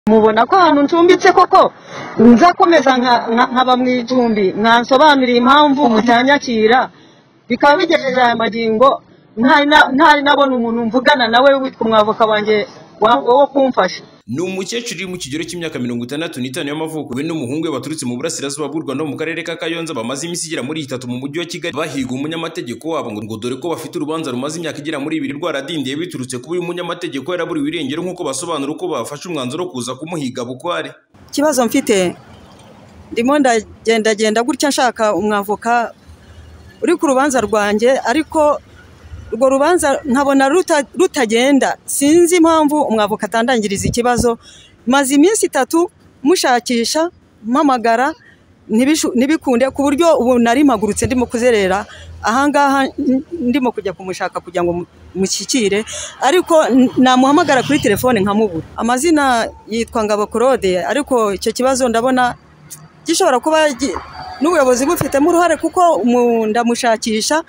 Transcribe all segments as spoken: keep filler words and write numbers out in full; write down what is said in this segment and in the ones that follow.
mubona ko ahantu ncumbitse koko nzakomeza nkaba mwijumbi mwansobanurira impamvu mutanyakira bikaba bigejeje aya magingo ntari nabona umuntu mvugana nawe witwa umwavoka wanjye wo kumfasha. Ni umukecuru uri mu kigero cy'imyaka mirongo itandatu n'itanu y'amavuko we n'umuhungu we baturutse mu burasirazuba bw'u Rwanda mu karere ka Kayonza bamaze iminsi igera muri itatu mu mujyi wa Kigali bahiga umunyamategeko wabo ngo dore ko bafite urubanza rumaze imyaka igera muri ibiri rwaradindiye biturutse kuba uyu munyamategeko yaraburiwe irengero nk'uko basobanura uko bafashe umwanzuro wo kuza kumuhiga bukware. Ikibazo mfite ndimo ndagenda genda gutya nshaka umwavoka uri ku rubanza rwanjye ariko urwo rubanza nkabona rutagenda sinzi impamvu umwavoka atandangiriza ikibazo maze iminsi itatu mushakisha mpamagara ntibikunde ku buryo ubu nari mpagurutse ndimo kuzerera ahangaha ndimo kujya kumushaka kugira ngo mushyikire ariko namuhamagara kuri telefone nkamubura. Amazina yitwa Ngabo Claude ariko icyo kibazo ndabona gishobora kuba n'ubuyobozi bufitemo uruhare kuko ndamushakisha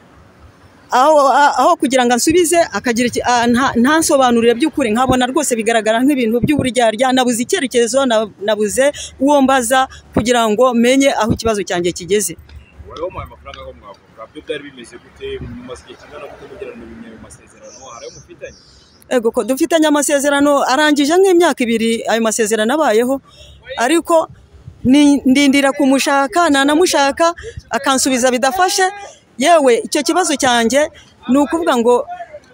aho aho kugira ngo ansubize akagira nta nsobanurire by'ukuri nkabona rwose bigaragara nk'ibintu by'uburyarya nabuze icyerekezo nabuze uwo mbaza kugira ngo menye aho ikibazo cyanjye kigeze. Wowe mu mafaranga go mwavuga byo byari bimeze gute mu masike kingana gute mugirana mu masezerano hari ayo mufitanye? Ego ko dufitanye amasezerano arangije nk'imyaka ibiri ayo masezerano abayeho ariko ndindira kumushaka nanamushaka akansubiza bidafashe. Yewe icyo kibazo cyanjye ni ukuvuga ngo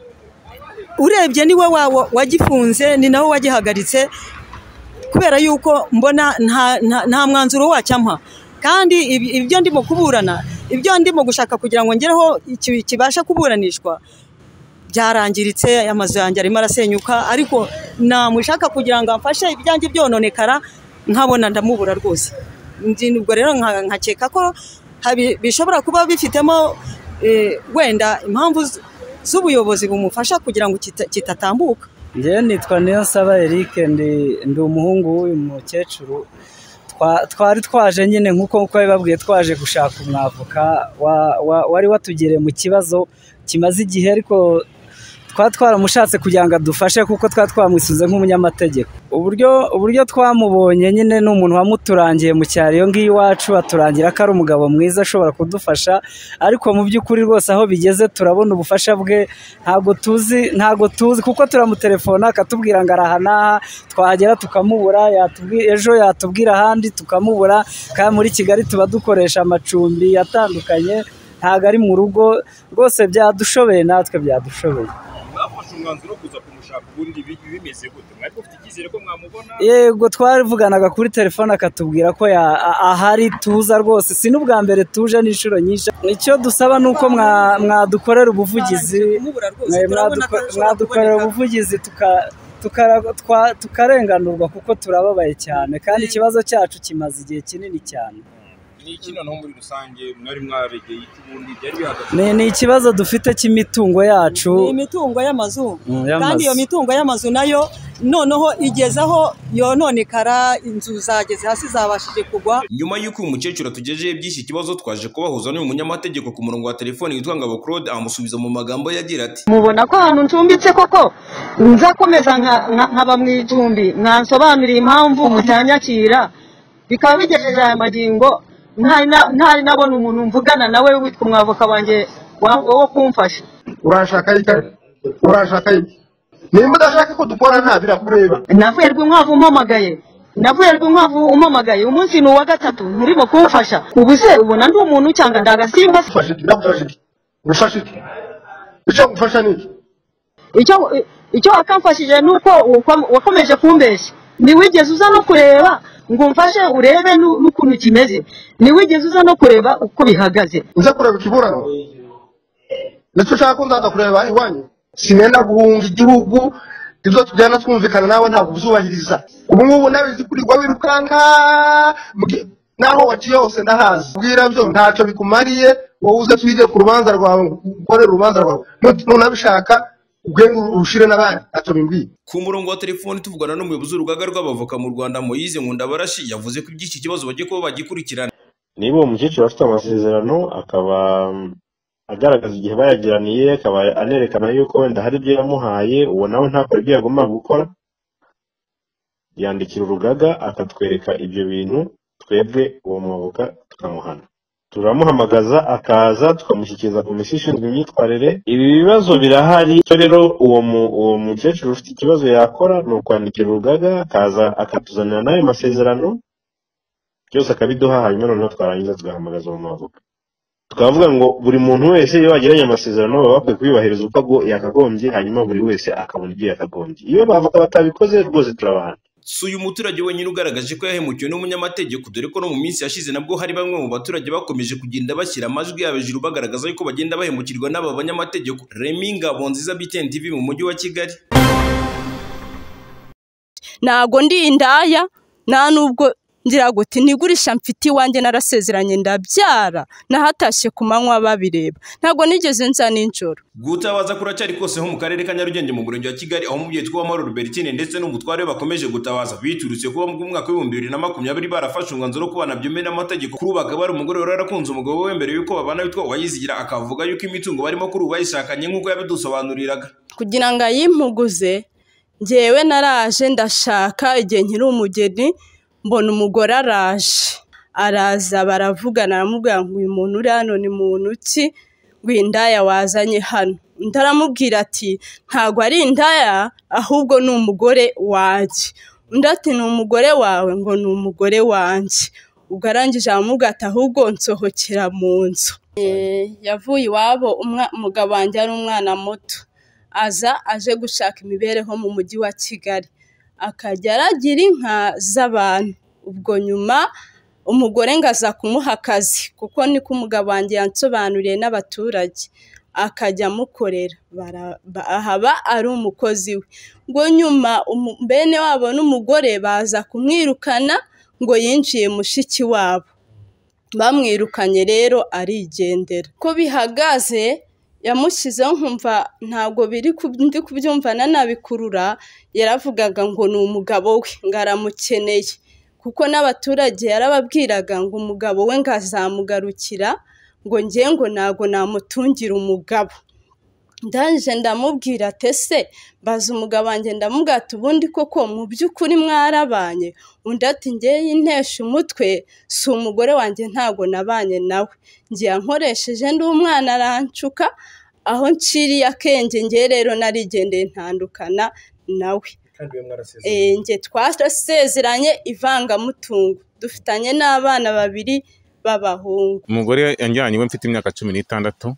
urebye niwe wawo wagifunze ni nawe wagihagaritse kubera yuko mbona nta mwanzuro wacyampa kandi ibyo ndimo kuburana ibyo ndimo gushaka kugira ngo ngereho kibasha kuburanishwa byarangiritse amazu yanjye arimo arasenyuka ariko namushaka kugira ngo amfashe ibyanjye byononekara nkabona ndamubura rwose. Ubwo rero nkakeka ko bishobora kuba bifitemo wenda impamvu z'ubuyobozi bumufasha kugira ngo kitatambuka. Njyewe nitwa Niyonsaba Eric ndi umuhungu w'uyu mukecuru twari twaje nyine nk'uko uko bababwiye twaje gushaka umwavoka wari watugereye mu kibazo kimaze igihe ariko twa twaramushatse kugira ngo adufashe kuko twa twamwisuze nk'umunyamategeko. Uburyo uburyo twamubonye nyine n'umuntu wamuturangiye mu cyaro ngiyi wacu aturangira ko ari umugabo mwiza ashobora kudufasha ariko mu by'ukuri rwose aho bigeze turabona ubufasha bwe ntago tuzi ntago tuzi kuko turamutelefona akatubwira ngo arahana twahagera tukamubura yatubwira ejo yatubwira ahandi tukamubura kandi muri Kigali tuba dukoresha amacumbi atandukanye ntago ari mu rugo rwose byadushobeye natwe byadushobeye. Umwanzuro kuza kumushaka ubundi bimeze gute mwari ufite ikizere ko mwamubona? Yego twarivuganaga kuri telefone akatubwira ko ahari tuza rwose si n'ubwa mbere tuje n'inshuro nyinshi. Icyo dusaba nuko mwadukorera ubuvugizi mwadukorera ubuvugizi tukarenganurwa kuko turababaye cyane kandi ikibazo cyacu kimaze igihe kinini cyane. Ikino no muri rusange mwari mwaregeye ikibundi byari bihagaze ni ikibazo dufite cy'imitungo yacu ni imitungo y'amazu kandi iyo mitungo y'amazu nayo noneho igezaho yononekara inzu zageze hasi zabashije kugwa. Nyuma y'uko uyu mukecuru atugejeje by'iki kibazo twaje kubahuza n'uyu munyamategeko ku murongo wa telefone yitwa Ngabo Claude amusubiza mu magambo yagira ati mubona ko ahantu ncumbitse koko nzakomeza nkaba mwijumbi mwansobanurira impamvu mutanyakira bikaba bigejeje aya magingo ntari nabona umuntu mvugana nawe witwa umwavoka wanjye wo kumfasha. Urashaka iki urashaka iki nimba udashaka ko dukora nta birakureba. Navuye rw'inkwavu umpamagaye navuye rw'inkwavu umpamagaye umunsi ni uwa gatatu nturimo kumfasha ubu se ubona ndi umuntu cyangwa ndagasimba ufashe ndagufashe ufashe icyo gufasha niki icyo icyo akamfashije nuko wakomeje kumbeshya niwigeze uza no kureba ngo mfashe urebe n'ukuntu kimeze niwigeze uza no kureba uko bihagaze. Uza kureba ikiburano ndetse ushaka nzaza kureba iwanyu sinenda guhunga igihugu ibyo tujyana twumvikana nawe ntabwo uzubahiriza. Ubu ngubu nabizi kurirwa wirukanka naho waciye hose ndahazi bwira byo ntacyo bikumariye wowe uze twige ku rubanza rwawe ukorera urubanza rwawe nunabishaka ubwenge ushire n'abandi atobimbi. Ku murongo wa telefone tuvugana n'umuyobozi w'urugaga rw'abavoka mu Rwanda Moise Nkundabarashi yavuze ko iby'iki kibazo bagiye kuba bagikurikirana. Niba umukecuru afite amasezerano akaba agaragaza igihe bayagiraniye akaba anerekana yuko wenda hari ibyo yamuhaye uwo nawe ntakora ibyo yagomba gukora yandikira urugaga akatwereka ibyo bintu, twebwe uwo mwavoka tukamuhana, turamuhamagaza akaza tukamushyikiriza komisiyo ishinzwe imyitwarire. Ibi bibazo birahari, cyo rero uwo uwo mukecuru ufite ikibazo yakora ni ukwandikira urugaga akaza akatuzanira n'ayo masezerano byose akabiduha, hanyuma noneho twarangiza tugahamagaza uwo mwavoka tukavuga ngo buri muntu wese iyo agiranye amasezerano baba bakwiye kubibahiriza uko yakagombye, hanyuma buri wese akabona ibyo yakagombye. Iyo bavoka batabikoze rwose turabahana. Si uyu muturage wenyine ugaragaje ko yahemukiwe n'umunyamategeko, dore ko no mu minsi yashize nabwo hari bamwe mu baturage bakomeje kugenda bashyira amajwi yabo hejuru bagaragaza yuko bagenda bahemukirwa n'aba banyamategeko. Remy Ngabonziza, B T N T V mu mujyi wa Kigali. Nago ndi indaya nta nubwo ngira guti nigurisha mfiti wanjye narasezeranye ndabyara nahatashye ku manywa babireba, ntago nigeze nza ninjoro. Gutabaza kuracyari kose ho mu karere ka Nyarugenge mu murenge wa Kigali, aho umubyeyi twa Amahoro Bertine ndetse n'umutware bakomeje gutabaza biturutse kuba mu mwaka w'ibihumbi bibiri na makumyabiri barafashe umwanzuro wo kubana byombi n'amategeko. Kuri ubu akaba ari umugore wari yarakunze umugabo we mbere yuko babana witwa Uwayizigira, akavuga yuko imitungo barimo kuri ubu bayishakanye nk'uko yabidusobanuriraga. Kugira ngo ayimpuguze njyewe naraje ndashaka igihe nkiri umugeni, mbona umugore araje araza baravugana, aramubwira ngo uyu muntu uri hano ni muntu ki, ngo indaya wazanye hano. Ndaramubwira ati ntago ari indaya ahubwo ni umugore wanjye. Undi ati ni umugore wawe? Ngo ni umugore wanjye. Ubwo arangije aramubwira ati ahubwo nsohokera mu nzu. Yavuye iwabo, umugabo wanjye ari umwana muto, aza aje gushaka imibereho mu mujyi wa Kigali, akajya aragira inka z'abantu. Ubwo nyuma umugore ngaza kumuha akazi, kuko niko umugabo wanjye yansobanuriye n'abaturage, akajya amukorera, haba ari umukozi we. Ngo nyuma bene wabo n'umugore baza kumwirukana ngo yinjiye mushiki wabo, bamwirukanye rero arigendera. Ko bihagaze yamushyizeho nkumva ntago biri ndi kubyumvana nabikurura, yaravugaga ngo ni umugabo we ngaramukeneye, kuko n'abaturage yarababwiraga ngo umugabo we ngazamugarukira, ngo ngiye ngo nago namutungira umugabo. Ndanje ndamubwira tese baza umugabo wanjye, ndamubwira ati ubundi koko mu by'ukuri mwarabanye? Undi ati ngiye intesha umutwe, si umugore wanjye ntago nabanye nawe, ngiye nkoresheje ndi umwana arancuka, aho nciriye akenge ngiye rero narigendeye ntandukana nawe. Eh nge twasezeranye ivangamutungo, dufitanye n'abana babiri b'abahungu. Umugore yanjyanye we mfite imyaka cumi n'itandatu,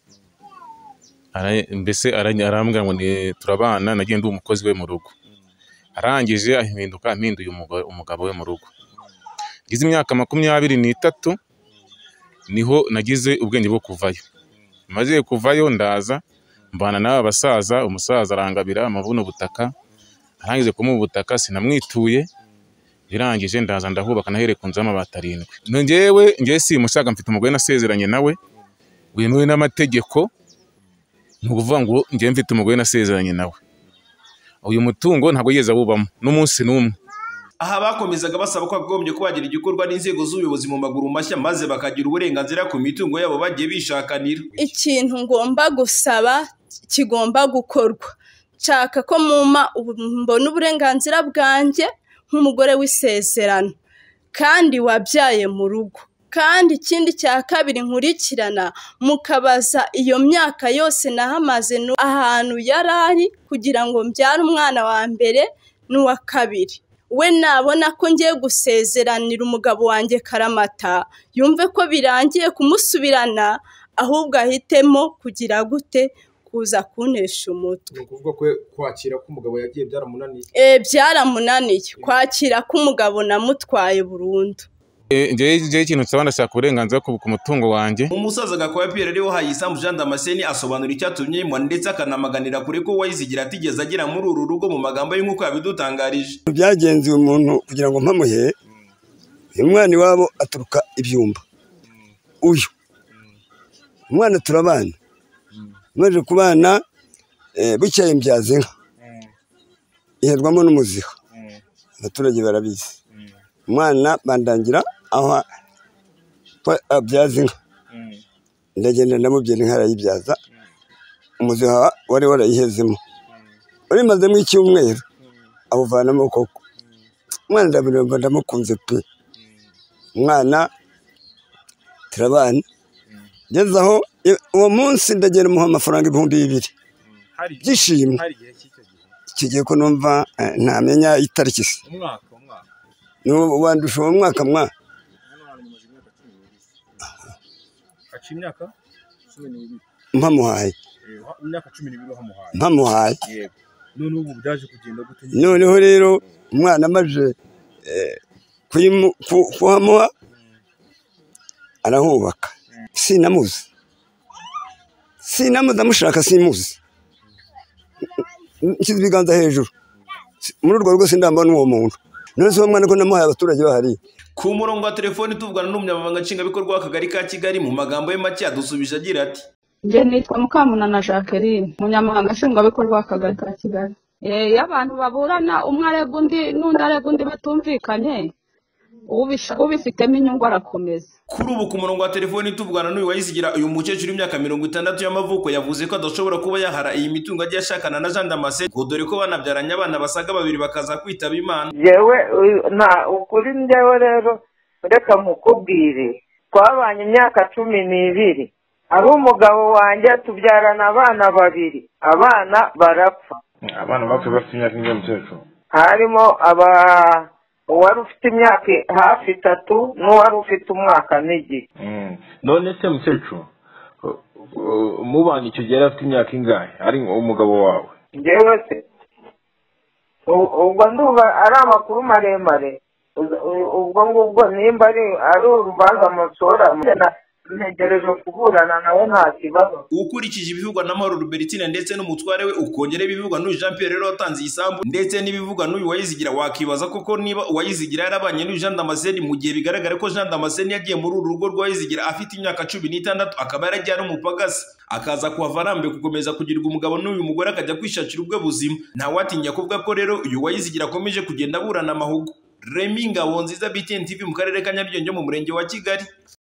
mbese arambwira ngo turabana, nagiye ndi umukozi we mu rugo. Arangije ahinduka ampinduye umugabo we mu rugo. Ngize imyaka makumyabiri n'itatu niho nagize ubwenge bwo kuvayo. Maze kuvayo ndaza mbana n'aba basaza, umusaza arangabira amavuno ubutaka, arangije kumuha ubutaka sinamwituye, birangije ndaza ndahubaka nahere ku nzu y'amabati arindwi. Ngewe ngewe si mushaka, mfite umugore nasezeranye nawe wemewe n'amategeko, nukuvuga ngo ngewe mfite umugore nasezeranye nawe. Uyu mutungo ntabwo yigeze awubamo n'umunsi n'umwe. Aha bakomezaga basaba ko agombye kubagira igikorwa n'inzego z'ubuyobozi mu maguru mashya, maze bakagira uburenganzira ku mitungo yabo bagiye bishakanira. Ikintu ngomba gusaba kigomba gukorwa, nshaka ko muma mbona uburenganzira bwanjye nk'umugore w'isezerano kandi wabyaye mu rugo. Kandi ikindi cya kabiri nkurikirana, mukabaza iyo myaka yose nahamaze ahantu yarari kugira ngo mbyare umwana wa mbere n'uwa kabiri. We nabona ko ngiye gusezeranira umugabo wanjye karamata, yumve ko birangiye kumusubirana, ahubwo ahitemo kugira gute kuza kunesha umutwe. Ukuvuga ko kwakira ko umugabo yagiye byaramunaniye? Eh byaramunaniye kwakira ko umugabo namutwaye burundu. Ngewe ikintu nsaba ndashaka uburenganzira ku mutungo wanjye. Umusaza Gakwaya Pierre ariho Hayisamu Jean Damascene asobanura icyatumye mwa ndetse akanamaganira kure ko Uwayizigira atigeze agira muri uru rugo mu magambo y'inkuko yabidutangarije. Byagenze umuntu kugira ngo mpamuhe, uyu mwana iwabo aturuka ibyumba, uyu umwana turabana, maze kubana bukeye mbyaza inka iherwamo n'umuziha, abaturage barabizi. Umwana bandangira aho abyaza inka, ndagenda ndamubwira inka arayibyaza, umuziha wari warayihezemo, uri mazemo icyumweru awuvanamo koko. umwana ndabiremba ndamukunze pe umwana turabana ngeze aho uwo munsi ndagenda muha amafaranga ibihumbi bibiri byishimye icyo gihe ko numva ntamenya itariki se wandusha uwo mwaka mwa mpamuhaye mpamuhaye noneho rero umwana amaze kuhamuha arahubaka sinamuzi sinamuzi amushaka simuzi nshyize ibiganza hejuru muri urwo rwose ndambona uwo muntu none se uwo mwana ko namuhaye abaturage bahari. Ku murongo wa telefoni tuvugana n'umunyamabanga nshingwabikorwa w'akagari ka Kigali mu magambo ye make yadusubije agira ati njye nitwa Mukamunana Jacqueline umunyamabanga nshingwabikorwa w'akagari ka Kigali. Iyo abantu baburana umwe arega undi n'undi arega undi batumvikanye ubifitemo inyungu arakomeza. Kuri ubu ku murongo wa telefoni tuvugana n'uyu wayizigira uyu mukecuru w'imyaka mirongo itandatu y'amavuko yavuze ko adashobora kuba yahara iyi mitungo agiye ashakana na Jean Damascene ngo dore ko banabyaranye abana basaga babiri bakaza kwitaba Imana. Yewe nta ukuri njyewe rero reka mukubwire twabanye imyaka cumi n'ibiri ari umugabo wanjye tubyarana abana babiri abana barapfa. Abana bapfa bafite imyaka ingahe mukecuru? Harimo aba uwari ufite imyaka hafi itatu n'uwari ufite umwaka n'igihe. None se mukecuru mubana icyo gihe afite imyaka ingahe ari umugabo wawe? Njyewe se ubwo ndumva ari amakuru maremare ubwo ngubwo nimba ari urubanza musora ntegereje kuburana nawe nta kibazo. Ukurikije ibivugwa na Mahoro Robertine ndetse n'umutware we ukongera ibivugwa n'uyu Jean Pierre rero watanze isambu ndetse n'ibivugwa n'uyu wayizigira wakibaza koko niba uwayizigira yarabanye n'uyu Jean Damascene mu gihe bigaragara ko Jean Damascene yagiye muri uru rugo rw'uwayizigira afite imyaka cumi n'itandatu akaba yaragiye ari umupagasi akaza kuhava arambe gukomeza kugirirwa umugabo n'uyu mugore akajya kwishakira ubwe buzima. Ntawatinya kuvuga ko rero uyu wayizigira akomeje kugenda aburana amahugu. Remy Ngabonziza B T N T V mu karere ka Nyarugenge mu murenge wa Kigali.